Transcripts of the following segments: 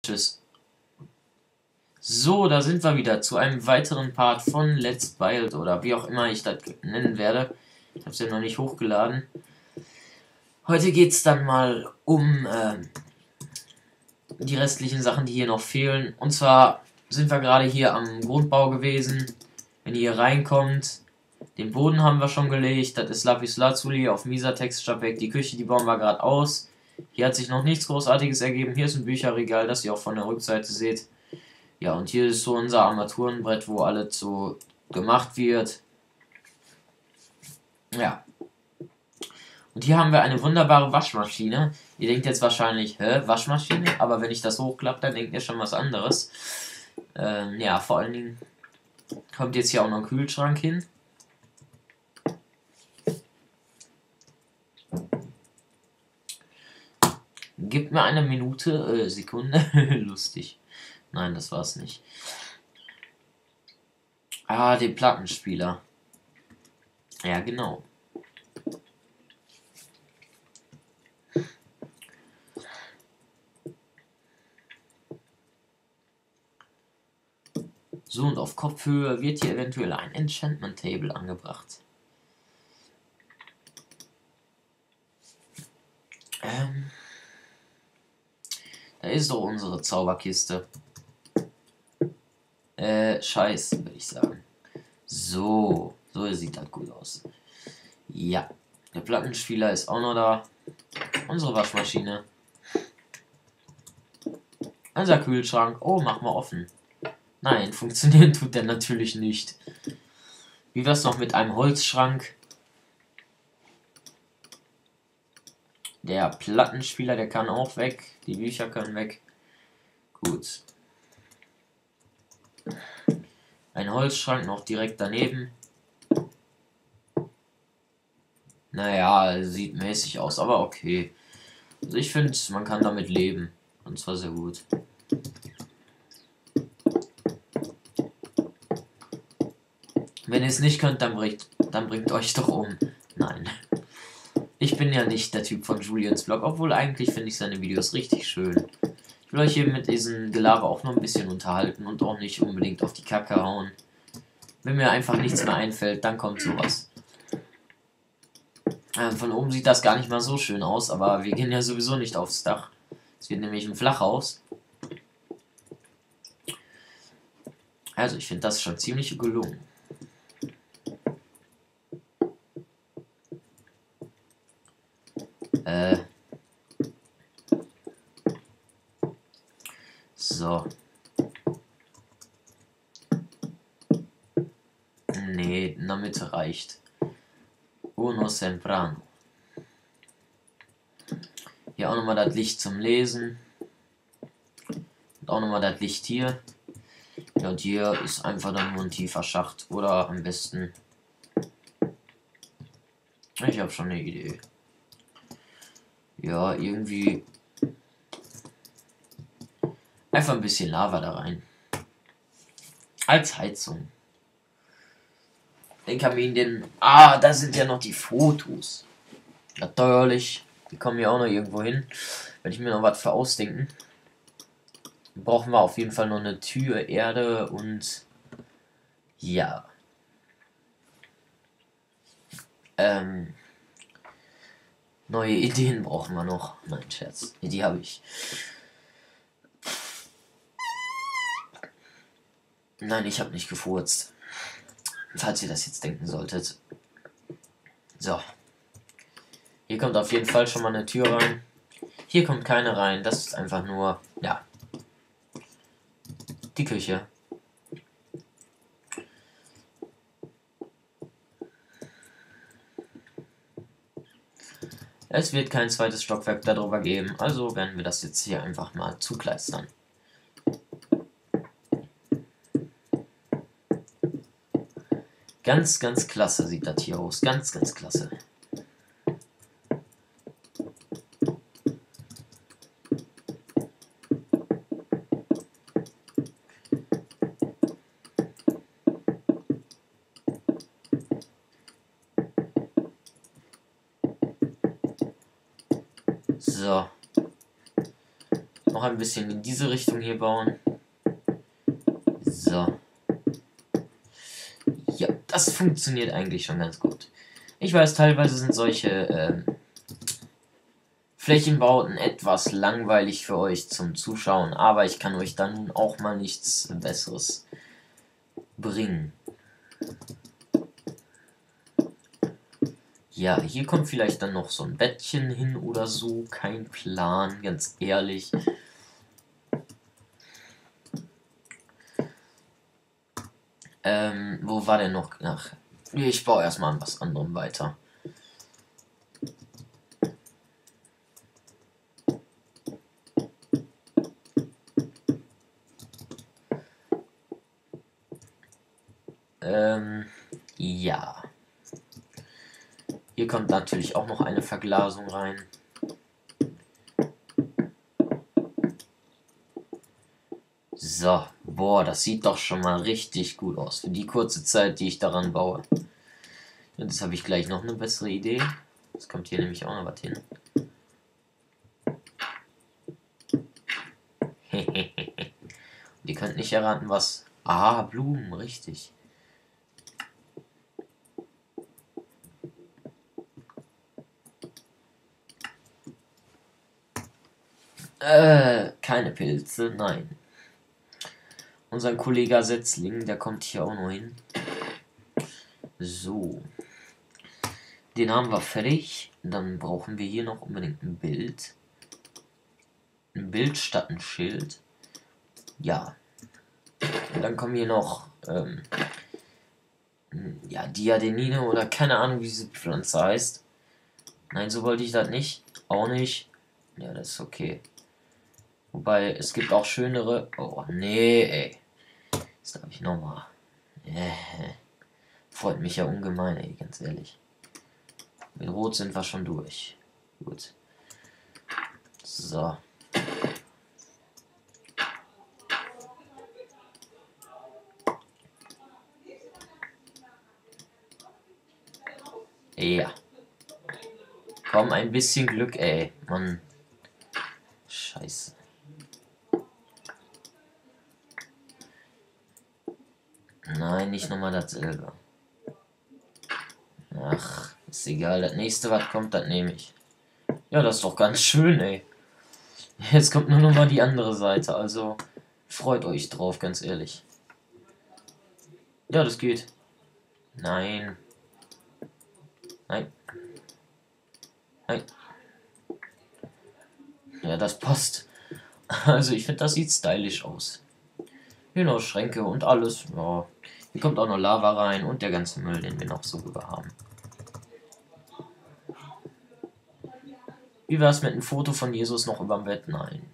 Tschüss. So, da sind wir wieder zu einem weiteren Part von Let's Wild oder wie auch immer ich das nennen werde. Ich habe es ja noch nicht hochgeladen. Heute geht es dann mal um die restlichen Sachen, die hier noch fehlen. Und zwar sind wir gerade hier am Grundbau gewesen. Wenn ihr hier reinkommt, den Boden haben wir schon gelegt. Das ist Lapis Lazuli auf Misa-Texture weg. Die Küche, die bauen wir gerade aus. Hier hat sich noch nichts Großartiges ergeben. Hier ist ein Bücherregal, das ihr auch von der Rückseite seht. Ja, und hier ist so unser Armaturenbrett, wo alles so gemacht wird. Ja. Und hier haben wir eine wunderbare Waschmaschine. Ihr denkt jetzt wahrscheinlich, hä, Waschmaschine? Aber wenn ich das hochklappe, dann denkt ihr schon was anderes. Ja, vor allen Dingen kommt jetzt hier auch noch ein Kühlschrank hin. Gib mir eine Minute, Sekunde. Lustig. Nein, das war's nicht. Ah, den Plattenspieler. Ja, genau. So, und auf Kopfhöhe wird hier eventuell ein Enchantment Table angebracht. Da ist doch unsere Zauberkiste. Scheiß, würde ich sagen. So sieht das gut aus. Ja, der Plattenspieler ist auch noch da. Unsere Waschmaschine. Unser Kühlschrank. Oh, mach mal offen. Nein, funktionieren tut der natürlich nicht. Wie wär's noch mit einem Holzschrank? Der Plattenspieler, der kann auch weg. Die Bücher können weg. Gut. Ein Holzschrank noch direkt daneben. Naja, sieht mäßig aus, aber okay. Also ich finde, man kann damit leben. Und zwar sehr gut. Wenn ihr es nicht könnt, dann bringt euch doch um. Nein. Ich bin ja nicht der Typ von Julians Vlog, obwohl eigentlich finde ich seine Videos richtig schön. Ich will euch hier mit diesem Gelaber auch noch ein bisschen unterhalten und auch nicht unbedingt auf die Kacke hauen. Wenn mir einfach nichts mehr einfällt, dann kommt sowas. Von oben sieht das gar nicht mal so schön aus, aber wir gehen ja sowieso nicht aufs Dach. Es wird nämlich ein Flachhaus. Also ich finde das schon ziemlich gelungen. So. Nee, in der Mitte reicht. Uno semprano. Hier auch nochmal das Licht zum Lesen. Und auch nochmal das Licht hier. Ja, und hier ist einfach dann nur ein tiefer Schacht. Oder am besten... Ich habe schon eine Idee. Ja, irgendwie... Einfach ein bisschen Lava da rein. Als Heizung. Den Kamin, den... Ah, da sind ja noch die Fotos. Natürlich. Die kommen ja auch noch irgendwo hin. Wenn ich mir noch was für ausdenken. Brauchen wir auf jeden Fall noch eine Tür, Erde und... Ja. Neue Ideen brauchen wir noch. Nein, Scherz. Die habe ich. Nein, ich habe nicht gefurzt. Falls ihr das jetzt denken solltet. So. Hier kommt auf jeden Fall schon mal eine Tür rein. Hier kommt keine rein. Das ist einfach nur, ja, die Küche. Es wird kein zweites Stockwerk darüber geben. Also werden wir das jetzt hier einfach mal zukleistern. Ganz, ganz klasse sieht das hier aus. Ganz, ganz klasse. So. Noch noch ein bisschen in diese Richtung hier bauen. So. Ja, das funktioniert eigentlich schon ganz gut. Ich weiß, teilweise sind solche Flächenbauten etwas langweilig für euch zum Zuschauen, aber ich kann euch dann auch mal nichts Besseres bringen. Ja, hier kommt vielleicht dann noch so ein Bettchen hin oder so. Kein Plan, ganz ehrlich. Wo war der noch? Ach, ich baue erstmal an was anderem weiter. Ja. Hier kommt natürlich auch noch eine Verglasung rein. So, boah, das sieht doch schon mal richtig gut aus für die kurze Zeit, die ich daran baue. Und jetzt habe ich gleich noch eine bessere Idee. Es kommt hier nämlich auch noch was hin. Und ihr könnt nicht erraten, was... Ah, Blumen, richtig. Keine Pilze, nein. Unser Kollege Setzling, der kommt hier auch noch hin. So. Den haben wir fertig. Dann brauchen wir hier noch unbedingt ein Bild. Ein Bild statt ein Schild. Ja. Und dann kommen hier noch, ja, Diadenine oder keine Ahnung, wie diese Pflanze heißt. Nein, so wollte ich das nicht. Auch nicht. Ja, das ist okay. Wobei, es gibt auch schönere. Oh, nee, ey. Das darf ich nochmal. Freut mich ja ungemein, ey, ganz ehrlich. Mit Rot sind wir schon durch. Gut. So. Ja. Komm, ein bisschen Glück, ey. Mann. Scheiße. Nein, nicht nochmal dasselbe. Ach, ist egal. Das nächste, was kommt, das nehme ich. Ja, das ist doch ganz schön, ey. Jetzt kommt nur noch mal die andere Seite. Also, freut euch drauf, ganz ehrlich. Ja, das geht. Nein. Nein. Nein. Ja, das passt. Also, ich finde, das sieht stylisch aus. Hier noch Schränke und alles. Ja. Hier kommt auch noch Lava rein und der ganze Müll, den wir noch so rüber haben. Wie wär's mit einem Foto von Jesus noch überm Bett? Nein.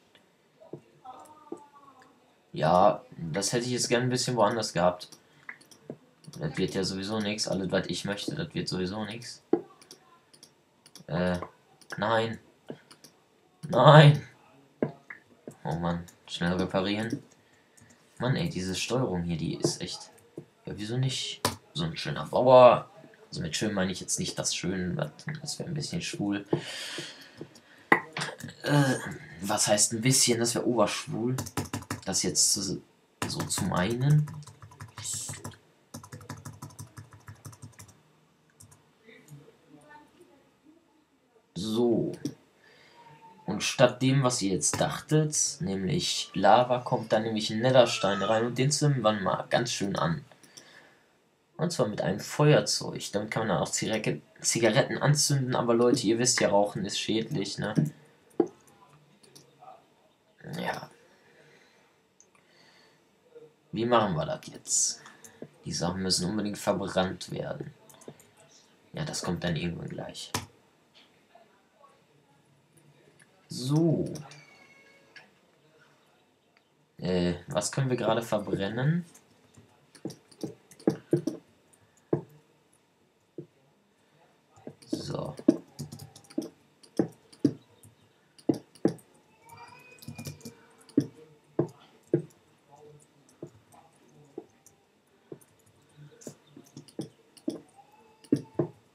Ja, das hätte ich jetzt gern ein bisschen woanders gehabt. Das wird ja sowieso nichts. Alles, was ich möchte, das wird sowieso nichts. Nein. Nein. Oh Mann, schnell reparieren. Mann, ey, diese Steuerung hier, die ist echt... Ja, wieso nicht so ein schöner Bauer? Also mit schön meine ich jetzt nicht das Schön, das wäre ein bisschen schwul. Was heißt ein bisschen? Das wäre oberschwul. Das jetzt so zu meinen. So. Und statt dem, was ihr jetzt dachtet, nämlich Lava, kommt da nämlich ein Netherstein rein und den zünden wir mal ganz schön an. Und zwar mit einem Feuerzeug. Damit kann man dann auch Zigaretten anzünden, aber Leute, ihr wisst ja, Rauchen ist schädlich, ne? Ja. Wie machen wir das jetzt? Die Sachen müssen unbedingt verbrannt werden. Ja, das kommt dann irgendwann gleich. So. Was können wir gerade verbrennen? So.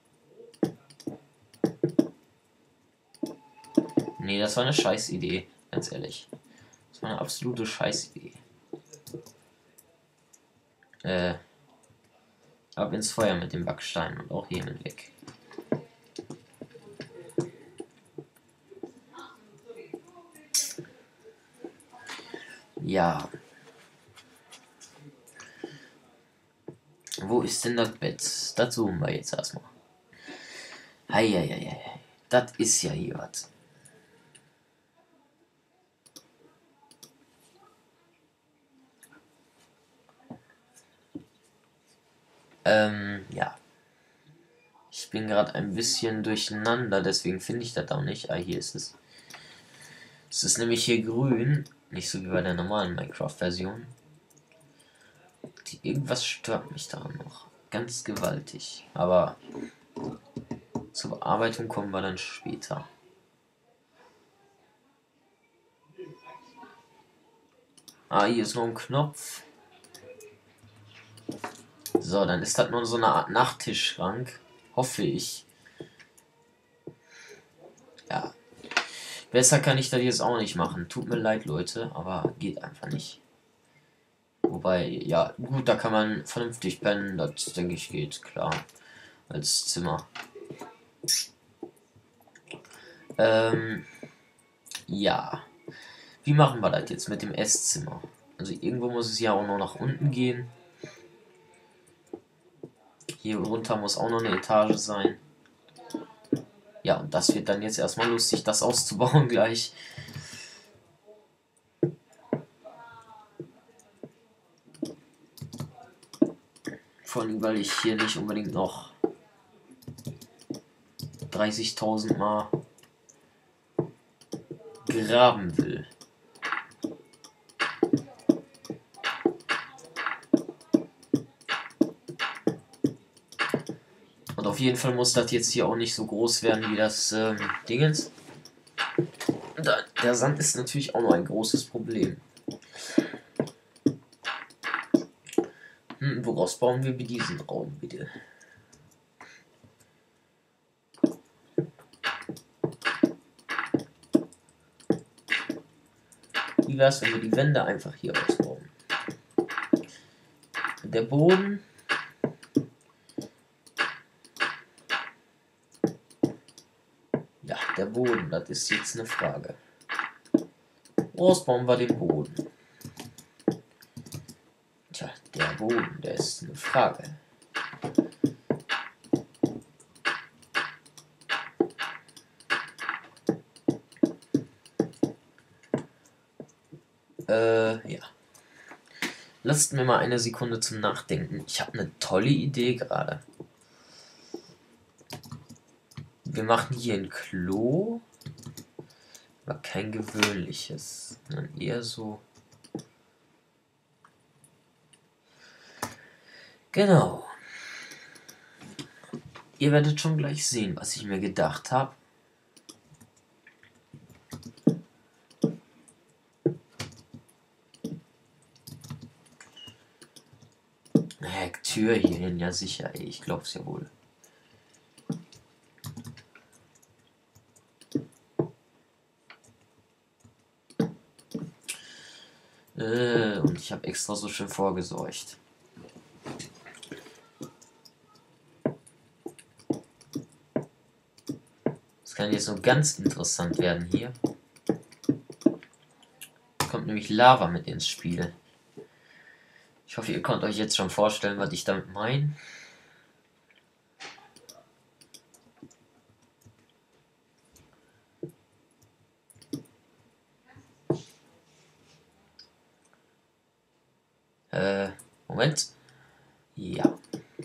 Nee, das war eine scheiß Idee. Ganz ehrlich. Das war eine absolute Scheißidee. Ab ins Feuer mit dem Backstein und auch hiermit weg. Ja. Wo ist denn das Bett? Das suchen wir jetzt erstmal. Heieiei. Das ist ja hier was. Ja. Ich bin gerade ein bisschen durcheinander, deswegen finde ich das auch nicht. Ah, hier ist es. Es ist nämlich hier grün, nicht so wie bei der normalen Minecraft-Version. Irgendwas stört mich daran noch. Ganz gewaltig. Aber zur Bearbeitung kommen wir dann später. Ah, hier ist noch ein Knopf. So, dann ist das nur so eine Art Nachttischschrank. Hoffe ich. Ja. Besser kann ich das jetzt auch nicht machen. Tut mir leid, Leute, aber geht einfach nicht. Wobei, ja, gut, da kann man vernünftig pennen. Das, denke ich, geht klar. Als Zimmer. Ja. Wie machen wir das jetzt mit dem Esszimmer? Also irgendwo muss es ja auch noch nach unten gehen. Hier runter muss auch noch eine Etage sein. Ja, und das wird dann jetzt erstmal lustig, das auszubauen gleich. Vor allem, weil ich hier nicht unbedingt noch 30.000 Mal graben will. Und auf jeden Fall muss das jetzt hier auch nicht so groß werden wie das Dingens. Der Sand ist natürlich auch noch ein großes Problem. Woraus bauen wir diesen Raum, bitte? Wie wäre es, wenn wir die Wände einfach hier ausbauen? Der Boden. Ja, der Boden, das ist jetzt eine Frage. Woraus bauen wir den Boden? Tja, der Boden, der ist eine Frage. Ja. Lasst mir mal eine Sekunde zum Nachdenken. Ich habe eine tolle Idee gerade. Wir machen hier ein Klo. Aber kein gewöhnliches. Sondern eher so. Genau. Ihr werdet schon gleich sehen, was ich mir gedacht habe. Tür hierhin, ja sicher, ey, ich glaub's ja wohl. Und ich habe extra so schön vorgesorgt. Das kann jetzt so ganz interessant werden hier. Kommt nämlich Lava mit ins Spiel. Ich hoffe, ihr könnt euch jetzt schon vorstellen, was ich damit meine. Moment. Ja.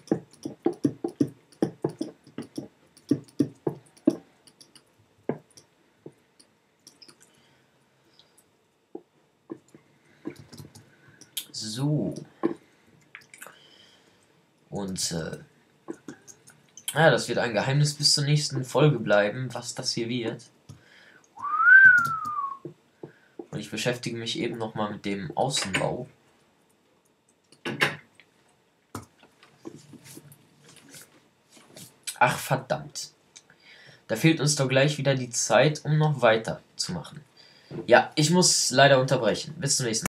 So. Und ja, das wird ein Geheimnis bis zur nächsten Folge bleiben, was das hier wird. Und ich beschäftige mich eben nochmal mit dem Außenbau. Ach verdammt. Da fehlt uns doch gleich wieder die Zeit, um noch weiter zu machen. Ja, ich muss leider unterbrechen. Bis zum nächsten Mal.